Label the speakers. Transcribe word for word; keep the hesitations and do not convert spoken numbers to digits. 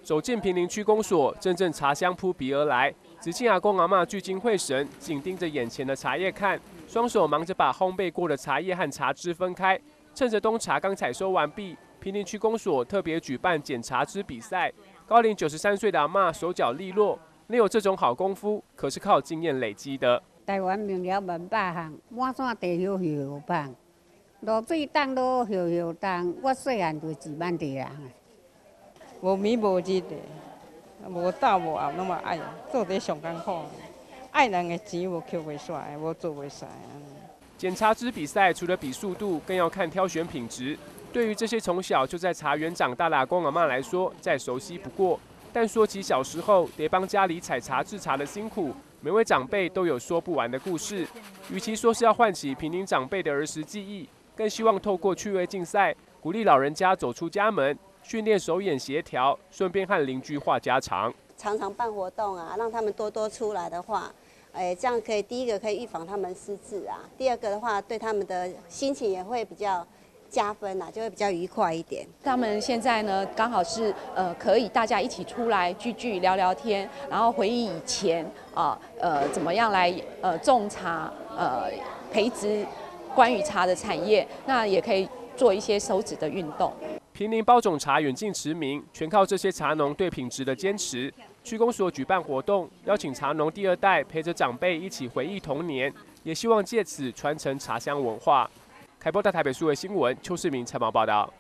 Speaker 1: 走进坪林区公所，阵阵茶香扑鼻而来。只见阿公阿嬷聚精会神，紧盯着眼前的茶叶看，双手忙着把烘焙过的茶叶和茶汁分开。趁着冬茶刚采收完毕，坪林区公所特别举办捡茶汁比赛。高龄九十三岁的阿嬷手脚利落，能有这种好功夫，可是靠经验累积的。
Speaker 2: 台湾名了万百项，满山地摇摇棒，落水当落摇摇当，我细汉就自慢地人。
Speaker 3: 无米无日的，无斗无后，拢嘛爱做得上艰苦。爱人的钱无扣袂煞的，无做袂使。
Speaker 1: 捡茶汁比赛除了比速度，更要看挑选品质。对于这些从小就在茶园长大的阿公阿嬷来说，再熟悉不过。但说起小时候得帮家里采茶制茶的辛苦，每位长辈都有说不完的故事。与其说是要唤起坪林长辈的儿时记忆，更希望透过趣味竞赛，鼓励老人家走出家门，训练手眼协调，顺便和邻居话家常。
Speaker 4: 常常办活动啊，让他们多多出来的话，哎，这样可以第一个可以预防他们失智啊，第二个的话对他们的心情也会比较加分啊，就会比较愉快一点。
Speaker 5: 他们现在呢，刚好是呃可以大家一起出来聚聚聊聊天，然后回忆以前啊 呃, 呃怎么样来呃种茶，呃培植关于茶的产业，那也可以做一些手指的运动。
Speaker 1: 坪林包种茶远近驰名，全靠这些茶农对品质的坚持。区公所举办活动，邀请茶农第二代陪着长辈一起回忆童年，也希望借此传承茶香文化。凯播大台北数位新闻邱世明采访报道。